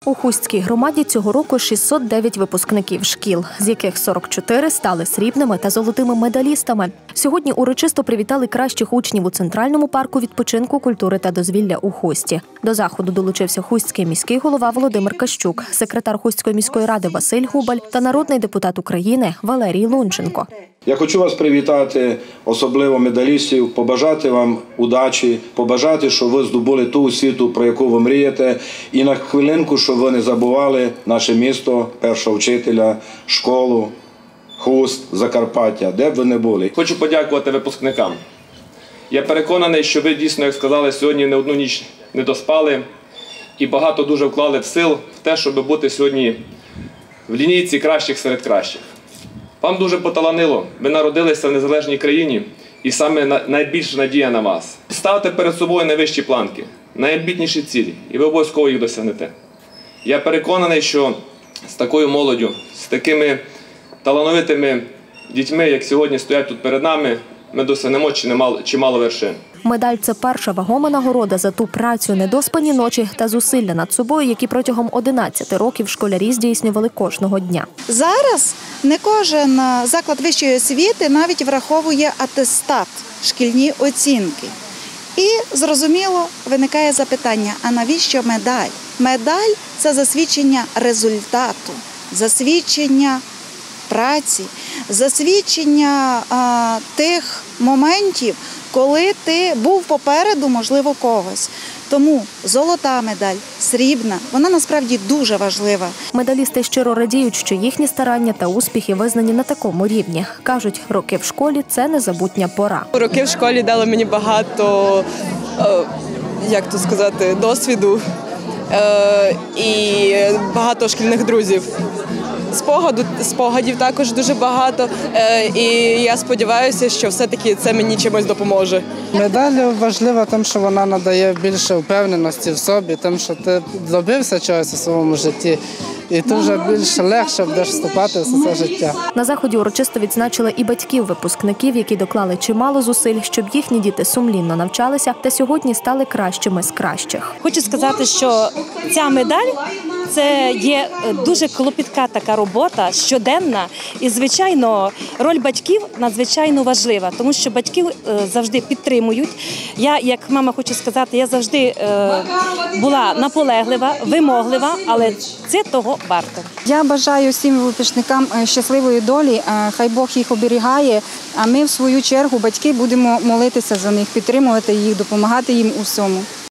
У Хустській громаді цього року 609 випускників шкіл, з яких 44 стали срібними та золотими медалістами. Сьогодні урочисто привітали кращих учнів у Центральному парку відпочинку, культури та дозвілля у Хусті. До заходу долучився хустський міський голова Володимир Кащук, секретар Хустської міської ради Василь Губаль та народний депутат України Валерій Лунченко. Я хочу вас привітати, особливо медалістів, побажати вам удачі, побажати, щоб ви здобули ту освіту, про яку ви мрієте, і на хвилинку, щоб ви не забували наше місто, першого вчителя, школу, Хуст, Закарпаття, де б ви не були. Хочу подякувати випускникам. Я переконаний, що ви дійсно, як сказали, сьогодні не одну ніч не доспали і багато дуже вклали в сил в те, щоб бути сьогодні в лінійці кращих серед кращих. Вам дуже поталанило, ви народилися в незалежній країні і саме найбільша надія на вас. Ставте перед собою найвищі планки, найамбітніші цілі, і ви обов'язково їх досягнете. Я переконаний, що з такою молоддю, з такими талановитими дітьми, як сьогодні стоять тут перед нами, ми досягнемо чимало вершин. Медаль – це перша вагома нагорода за ту працю, недоспані ночі та зусилля над собою, які протягом 11 років школярі здійснювали кожного дня. Зараз не кожен заклад вищої освіти навіть враховує атестат, шкільні оцінки. І, зрозуміло, виникає запитання, а навіщо медаль? Медаль – це засвідчення результату, засвідчення праці, засвідчення тих моментів, коли ти був попереду, можливо, когось. Тому золота медаль, срібна, вона насправді дуже важлива. Медалісти щиро радіють, що їхні старання та успіхи визнані на такому рівні. Кажуть, роки в школі – це незабутня пора. Роки в школі дали мені багато, досвіду і багато шкільних друзів. Спогадів також дуже багато, і я сподіваюся, що все-таки це мені чимось допоможе. Медаль важлива тим, що вона надає більше впевненості в собі, тим, що ти добився чогось у своєму житті, і ти вже більш легше будеш вступати в це життя. На заході урочисто відзначили і батьків випускників, які доклали чимало зусиль, щоб їхні діти сумлінно навчалися та сьогодні стали кращими з кращих. Хочу сказати, що ця медаль – це є дуже клопітка така робота, щоденна. І, звичайно, роль батьків надзвичайно важлива, тому що батьків завжди підтримують. Я, як мама, хочу сказати, я завжди була наполеглива, вимоглива, але це того варто. Я бажаю всім випускникам щасливої долі, хай Бог їх оберігає, а ми, в свою чергу, батьки, будемо молитися за них, підтримувати їх, допомагати їм у всьому.